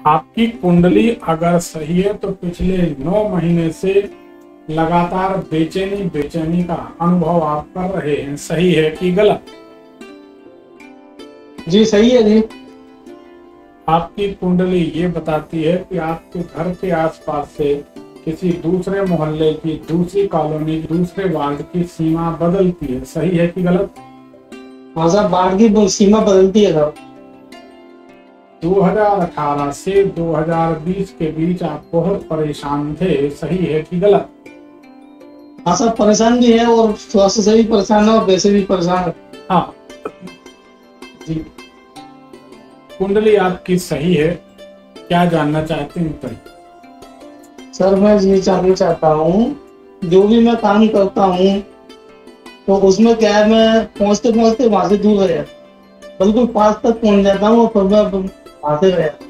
आपकी कुंडली अगर सही है तो पिछले 9 महीने से लगातार बेचैनी बेचैनी का अनुभव आप कर रहे हैं, सही है कि गलत? जी सही है जी। आपकी कुंडली ये बताती है कि आपके घर के आसपास से किसी दूसरे मोहल्ले की, दूसरी कॉलोनी, दूसरे वार्ड की सीमा बदलती है, सही है कि गलत? हाँ साहब, वार्ड की सीमा बदलती है साहब। 2018 से 2020 के बीच आप बहुत परेशान थे, सही है कि गलत? हाँ साहब, परेशान भी है और स्वास्थ्य से भी परेशान है और वैसे भी परेशान है। हाँ जी, कुंडली आपकी सही है। क्या जानना चाहते हैं बताइए। सर मैं ये जानना चाहता हूँ, जो भी मैं काम करता हूँ तो उसमें क्या है, मैं पहुँचते पहुँचते वहां से दूर हो जाता, बिल्कुल पास तक पहुँच जाता हूँ और फिर मैं वहां से गया।